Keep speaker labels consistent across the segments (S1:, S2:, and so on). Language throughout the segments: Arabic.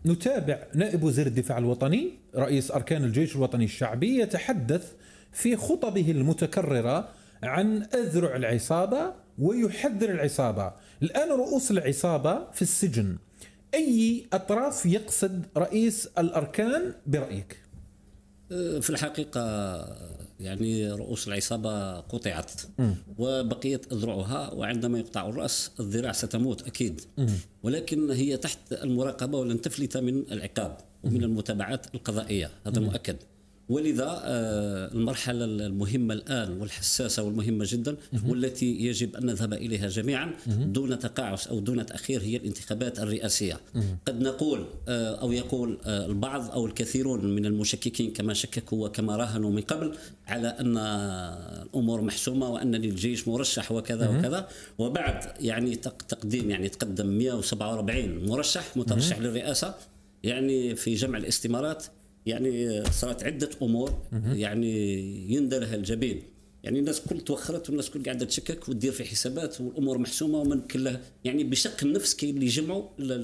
S1: نتابع نائب وزير الدفاع الوطني رئيس أركان الجيش الوطني الشعبي يتحدث في خطبه المتكررة عن أذرع العصابة ويحذر العصابة. الآن رؤوس العصابة في السجن، أي أطراف يقصد رئيس الأركان برأيك؟
S2: في الحقيقة يعني رؤوس العصابة قطعت وبقيت أذرعها، وعندما يقطع الرأس الذراع ستموت أكيد، ولكن هي تحت المراقبة ولن تفلت من العقاب ومن المتابعات القضائية، هذا مؤكد. ولذا المرحلة المهمة الآن والحساسة والمهمة جدا والتي يجب أن نذهب إليها جميعا دون تقاعس أو دون تأخير هي الانتخابات الرئاسية. قد نقول أو يقول البعض أو الكثيرون من المشككين كما شككوا وكما راهنوا من قبل على أن الأمور محسومة وأن للجيش مرشح وكذا وكذا، وبعد يعني تقديم يعني تقدم 147 مرشح مترشح للرئاسة يعني في جمع الاستمارات، يعني صارت عدة أمور يعني يندى لها الجبين. يعني الناس كل توخرت والناس كل قاعدة تشكك وتدير في حسابات والأمور محسومة ومن كلها يعني بشق النفس كي اللي يجمعوا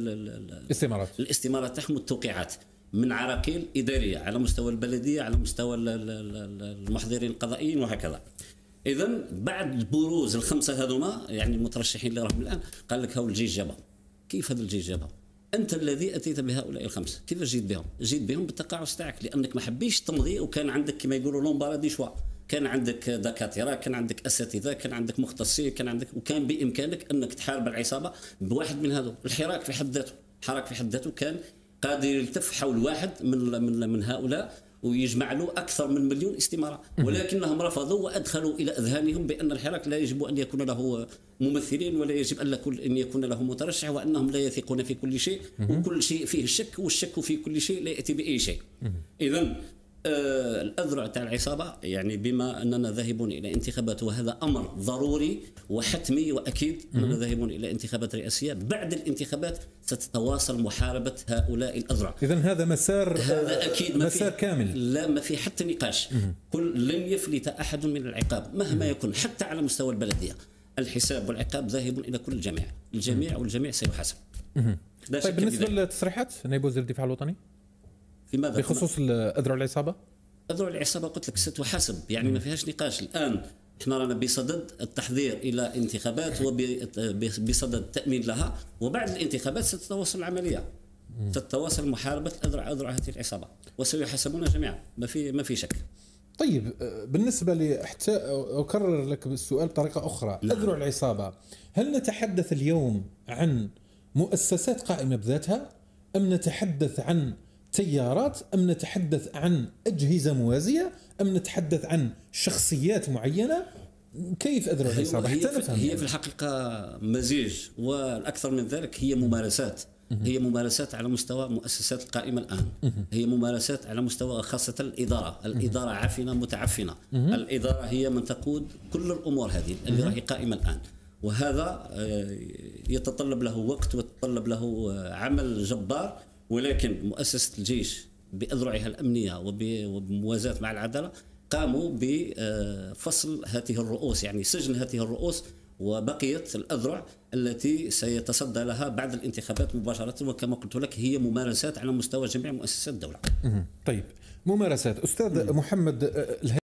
S2: الاستمارات تاعهم والتوقيعات من عراقيل إدارية على مستوى البلدية على مستوى المحضرين القضائيين وهكذا. إذن بعد بروز الخمسة هذوما يعني المترشحين اللي راهم الآن قال لك هاو الجيش جابهم. كيف هذا الجيش جابهم؟ أنت الذي أتيت بهؤلاء الخمسة، كيف جيت بهم؟ جيت بهم بالتقاعس تاعك، لأنك ما حبيش تمضي وكان عندك كما يقولوا لومبارا دي شوا، كان عندك دكاترة، كان عندك أساتذة، كان عندك مختصين، كان عندك وكان بإمكانك أنك تحارب العصابة بواحد من هذول. الحراك في حد ذاته، الحراك في حد ذاته كان قادر يلتف حول واحد من هؤلاء ويجمع له أكثر من 1,000,000 استمارة، ولكنهم رفضوا وأدخلوا إلى أذهانهم بأن الحراك لا يجب أن يكون له ممثلين ولا يجب أن يكون له مترشح، وأنهم لا يثقون في كل شيء وكل شيء فيه الشك، والشك في كل شيء لا يأتي بأي شيء. إذن الأذرع تاع العصابة يعني بما أننا ذاهبون إلى انتخابات وهذا أمر ضروري وحتمي وأكيد أننا ذاهبون إلى انتخابات رئاسية، بعد الانتخابات ستتواصل محاربة هؤلاء الأذرع.
S1: إذن هذا مسار،
S2: هذا أكيد
S1: مسار كامل
S2: لا ما في حتى نقاش. لن يفلت أحد من العقاب مهما يكون حتى على مستوى البلدية. الحساب والعقاب ذاهب إلى كل الجميع والجميع سيحاسب.
S1: طيب بالنسبة للتصريحات نائب وزير الدفاع الوطني
S2: في ماذا
S1: بخصوص أذرع العصابة؟
S2: أذرع العصابة قلت لك ستحاسب، يعني ما فيهاش نقاش. الآن احنا رانا بصدد التحضير إلى انتخابات وبصدد التأمين لها، وبعد الانتخابات ستتواصل العملية، ستتواصل محاربة أذرع هذه العصابة وسيحاسبون جميعا، ما في شك.
S1: طيب بالنسبة حتى أكرر لك السؤال بطريقة أخرى، أذرع العصابة هل نتحدث اليوم عن مؤسسات قائمة بذاتها أم نتحدث عن تيارات أم نتحدث عن أجهزة موازية أم نتحدث عن شخصيات معينة؟ كيف أذرع العصابة؟
S2: هي في الحقيقة مزيج، والأكثر من ذلك هي ممارسات. هي ممارسات على مستوى مؤسسات القائمة الآن، هي ممارسات على مستوى خاصة الإدارة عافنة متعفنة. الإدارة هي من تقود كل الأمور هذه اللي راهي قائمة الآن، وهذا يتطلب له وقت ويتطلب له عمل جبار. ولكن مؤسسة الجيش بأذرعها الأمنية وبموازاة مع العدالة قاموا بفصل هذه الرؤوس، يعني سجن هذه الرؤوس، وبقية الأذرع التي سيتصدى لها بعد الانتخابات مباشرة. وكما قلت لك هي ممارسات على مستوى جميع مؤسسات الدولة.
S1: طيب ممارسات أستاذ محمد